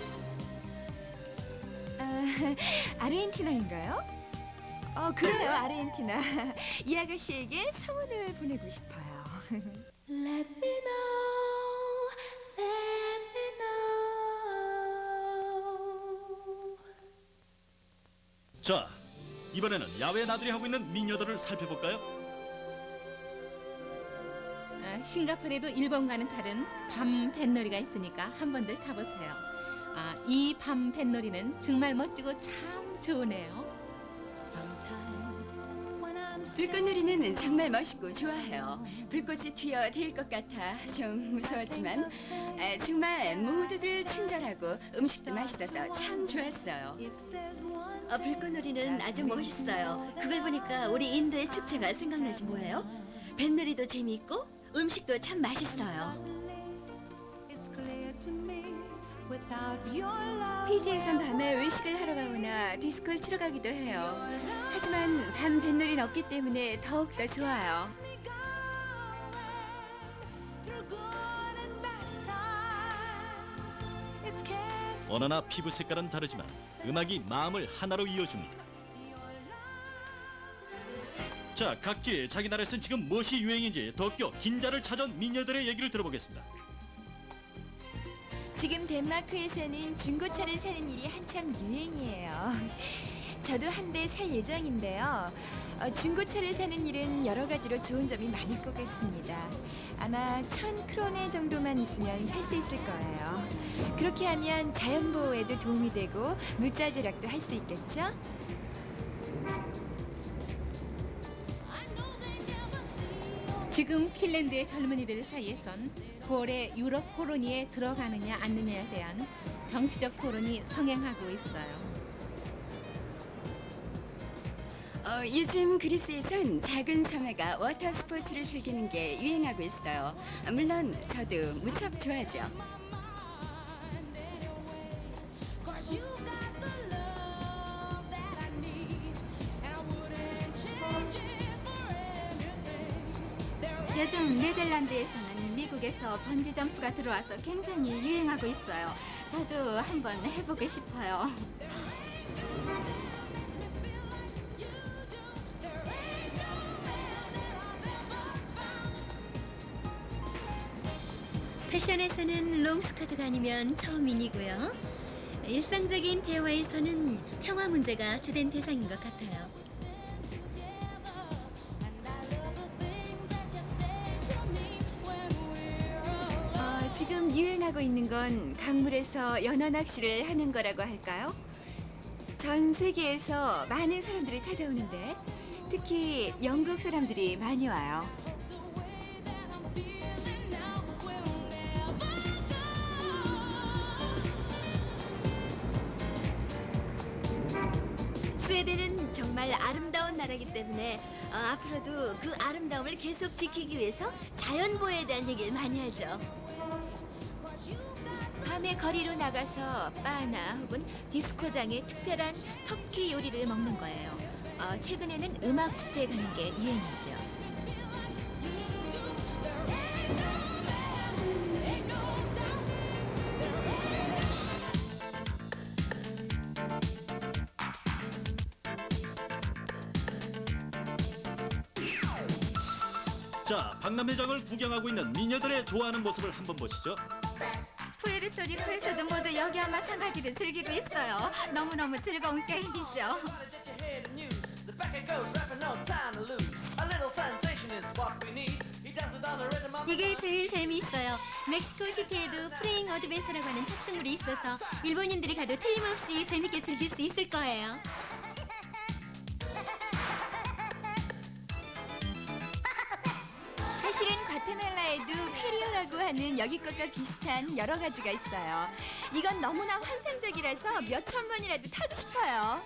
아, 아르헨티나인가요? 어, 그래요, 아르헨티나. 이 아가씨에게 성원을 보내고 싶어요. Let me know, let me know. 자, 이번에는 야외 나들이 하고 있는 미녀들을 살펴볼까요? 아, 싱가포르에도 일본과는 다른 밤 뱃놀이가 있으니까 한 번들 타보세요. 아, 이 밤 뱃놀이는 정말 멋지고 참 좋으네요. Sometimes when I'm 불꽃놀이는 정말 멋있고 좋아해요. 불꽃이 튀어대일 것 같아 좀 무서웠지만 아, 정말 모두들 친절하고 음식도 맛있어서 참 좋았어요. if there's one 어, 불꽃놀이는 아주 멋있어요. 그걸 보니까 우리 인도의 축제가 생각나지 뭐예요? 뱃놀이도 재미있고 음식도 참 맛있어요. it's clear to me without your love. 피지에선 밤에 외식을 하러 가거나 디스코를 치러 가기도 해요. 하지만 밤 뱃놀이는 없기 때문에 더욱더 좋아요. Through good and bad times, it's catch 어느 나 피부 색깔은 다르지만 음악이 마음을 하나로 이어줍니다. 자, 각기 자기 나라에선 지금 무엇이 유행인지 도쿄 긴자를 찾아온 미녀들의 얘기를 들어보겠습니다. 지금 덴마크에서는 중고차를 사는 일이 한참 유행이에요. 저도 한 대 살 예정인데요. 어, 중고차를 사는 일은 여러 가지로 좋은 점이 많을 것 같습니다. 아마 천 크로네 정도만 있으면 살 수 있을 거예요. 그렇게 하면 자연 보호에도 도움이 되고 물자 절약도 할 수 있겠죠? 지금 핀란드의 젊은이들 사이에선 구월에 유럽 콜로니에 들어가느냐 않느냐에 대한 정치적 토론이 성행하고 있어요. 어, 요즘 그리스에선 작은 섬에가 워터 스포츠를 즐기는 게 유행하고 있어요. 아, 물론 저도 무척 좋아하죠. cause you got the love that I need, and I wouldn't change it for anything. There 요즘 네덜란드에서는 미국에서 번지 점프가 들어와서 굉장히 유행하고 있어요. 저도 한번 해보고 싶어요. 패션에서는 롱스커트가 아니면 처음이고요. 일상적인 대화에서는 평화 문제가 주된 대상인 것 같아요. 어, 지금 유행하고 있는 건 강물에서 연어 낚시를 하는 거라고 할까요? 전 세계에서 많은 사람들이 찾아오는데 특히 영국 사람들이 많이 와요. 스웨덴은 정말 아름다운 나라이기 때문에 어, 앞으로도 그 아름다움을 계속 지키기 위해서 자연보호에 대한 얘기를 많이 하죠. 밤에 거리로 나가서 바나 혹은 디스코장에 특별한 터키 요리를 먹는 거예요. 어, 최근에는 음악 축제에 가는 게 유행이죠. 자, 박람회장을 구경하고 있는 미녀들의 좋아하는 모습을 한번 보시죠. 푸에르토리코에서도 모두 여기와 마찬가지로 즐기고 있어요. 너무너무 즐거운 게임이죠. 이게 제일 재미있어요. 멕시코 시티에도 프레잉 어드벤처라고 하는 탑승물이 있어서 일본인들이 가도 틀림없이 재밌게 즐길 수 있을 거예요. 과테말라에도 페리오라고 하는 여기 것과 비슷한 여러 가지가 있어요. 이건 너무나 환상적이라서 몇 천 번이라도 타고 싶어요.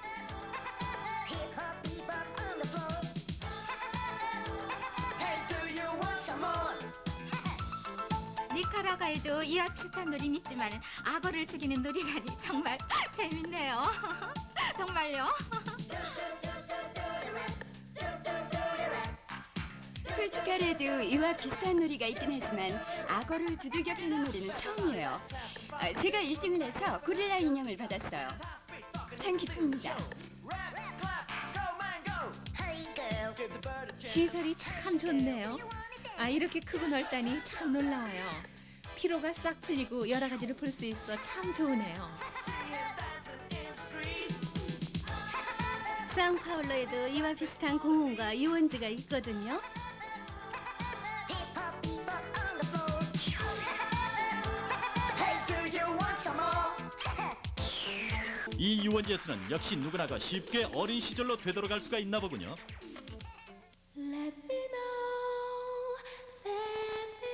니카라과에도 이와 비슷한 놀이는 있지만 악어를 죽이는 놀이라니 정말 재밌네요. 정말요. 포르투갈에도 이와 비슷한 놀이가 있긴 하지만 악어를 두들겨 패는 놀이는 처음이에요. 아, 제가 일 등을 해서 고릴라 인형을 받았어요. 참 기쁩니다. 시설이 참 좋네요. 아, 이렇게 크고 넓다니 참 놀라워요. 피로가 싹 풀리고 여러 가지를 볼 수 있어 참 좋으네요. 상파울로에도 이와 비슷한 공원과 유원지가 있거든요. 이 유원지에서는 역시 누구나가 쉽게 어린 시절로 되돌아갈 수가 있나 보군요. Let me know, let me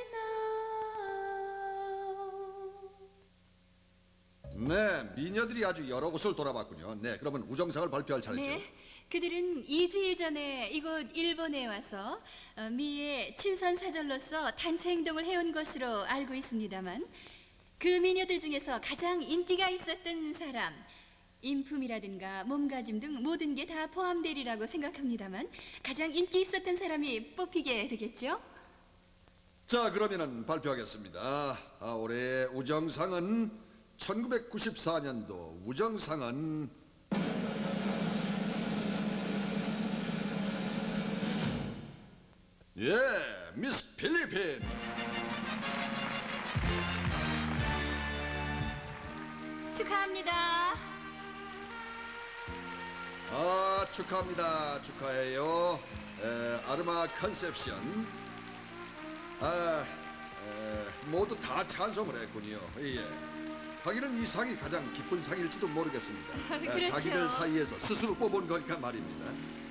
know. 네, 미녀들이 아주 여러 곳을 돌아봤군요. 네, 그러면 우정상을 발표할 차례죠. 네, 그들은 이 주일 전에 이곳 일본에 와서 어, 미의 친선 사절로서 단체 행동을 해온 것으로 알고 있습니다만 그 미녀들 중에서 가장 인기가 있었던 사람, 인품이라든가 몸가짐 등 모든 게 다 포함되리라고 생각합니다만 가장 인기 있었던 사람이 뽑히게 되겠죠? 자, 그러면은 발표하겠습니다. 아, 올해의 우정상은 천구백구십사 년도 우정상은 예, 미스 필리핀. 축하합니다. 아, 축하합니다. 축하해요. 에, 아르마 컨셉션. 아, 에, 모두 다 찬성을 했군요. 예. 하기는 이 상이 가장 기쁜 상일지도 모르겠습니다. 아, 그렇죠. 자기들 사이에서 스스로 뽑은 거니까 말입니다.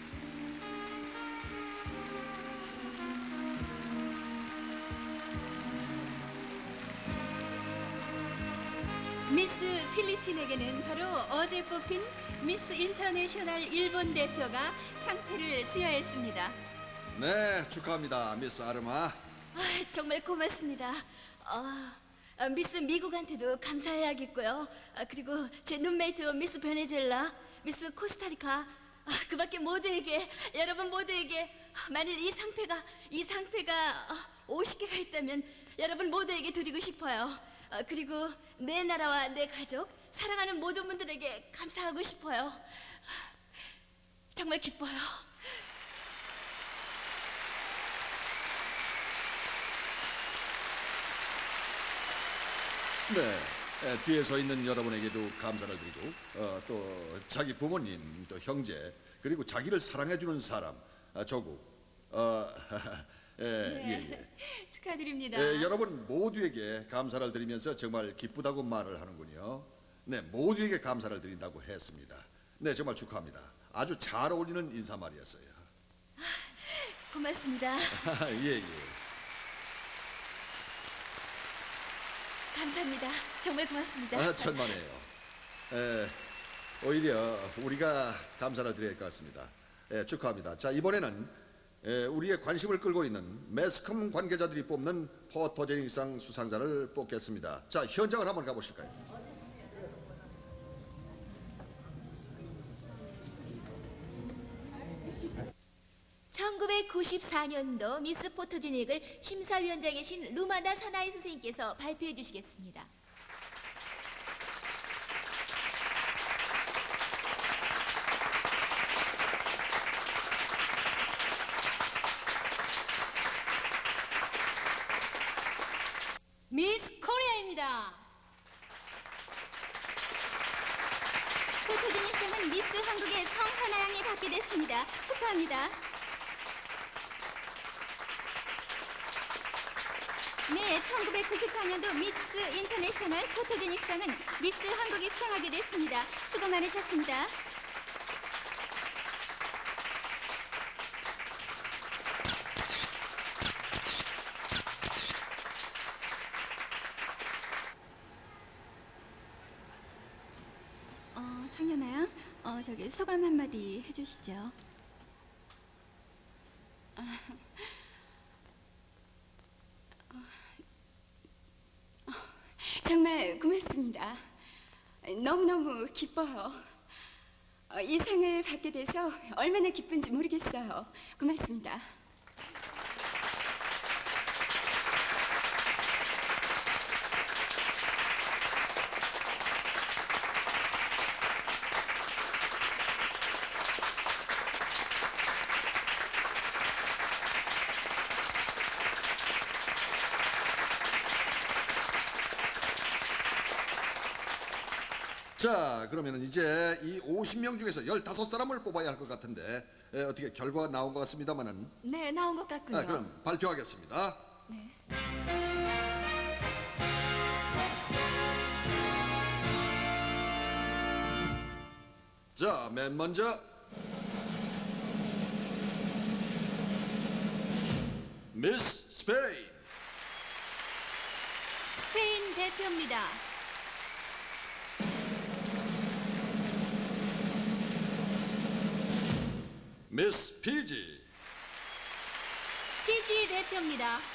미스 필리핀에게는 바로 어제 뽑힌 미스 인터내셔널 일본 대표가 상패를 수여했습니다. 네, 축하합니다, 미스 아르마. 아, 정말 고맙습니다. 아, 아, 미스 미국한테도 감사해야겠고요. 아, 그리고 제 룸메이트 미스 베네수엘라, 미스 코스타리카, 아, 그밖에 모두에게, 여러분 모두에게 만일 이 상패가 이 상패가 아, 오십 개가 있다면 여러분 모두에게 드리고 싶어요. 아, 그리고 내 나라와 내 가족, 사랑하는 모든 분들에게 감사하고 싶어요. 아, 정말 기뻐요. 네, 에, 뒤에 서 있는 여러분에게도 감사를 드리고 어, 또 자기 부모님, 또 형제, 그리고 자기를 사랑해주는 사람, 아, 조국. 어, 에, 네, 예, 예. 축하드립니다. 예, 여러분 모두에게 감사를 드리면서 정말 기쁘다고 말을 하는군요. 네, 모두에게 감사를 드린다고 했습니다. 네, 정말 축하합니다. 아주 잘 어울리는 인사말이었어요. 고맙습니다. 예, 예. 감사합니다. 정말 고맙습니다. 아, 천만에요. 에, 오히려 우리가 감사를 드려야 할 것 같습니다. 예, 축하합니다. 자, 이번에는 에, 우리의 관심을 끌고 있는 매스컴 관계자들이 뽑는 포토제닉상 수상자를 뽑겠습니다. 자, 현장을 한번 가보실까요? 천구백구십사 년도 미스 포토제닉을 심사위원장이신 루마나 사나이 선생님께서 발표해 주시겠습니다. 미스 코리아입니다. 포토제닉상은 미스 한국의 성하나양이 받게 됐습니다. 축하합니다. 네, 천구백구십사 년도 미스 인터내셔널 포토제닉상은 미스 한국이 수상하게 됐습니다. 수고 많으셨습니다. 어, 창현아, 어, 저기 소감 한마디 해주시죠. 아, 어, 어, 정말 고맙습니다. 너무너무 기뻐요. 어, 이 상을 받게 돼서 얼마나 기쁜지 모르겠어요. 고맙습니다. 자, 그러면 이제 이 오십 명 중에서 열다섯 사람을 뽑아야 할 것 같은데 에, 어떻게 결과가 나온 것 같습니다만은 네, 나온 것 같군요. 아, 그럼 발표하겠습니다. 네. 자, 맨 먼저 미스 스페인. 스페인 대표입니다. 미스 피지. 피지 대표입니다.